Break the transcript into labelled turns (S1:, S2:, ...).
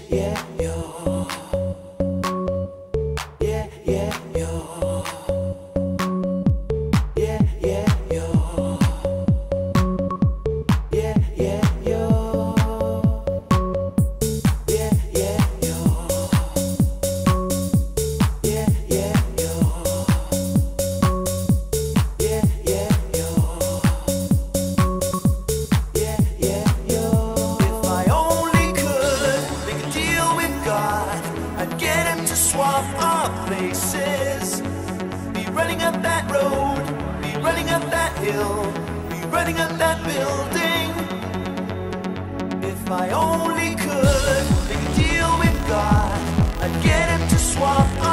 S1: yeah, yo. Yeah, yeah, yo. Yeah, yeah, yo. Yeah, yeah, yo. Yeah, yeah, yo. Yeah, yeah, yo. Yeah, yeah, yo. Yeah, yeah, yo. If I only could make a deal with God, I'd get him to swap our places. Be running up that road, be running up that hill, be running up that building. If I only could make a deal with God, I'd get him to swap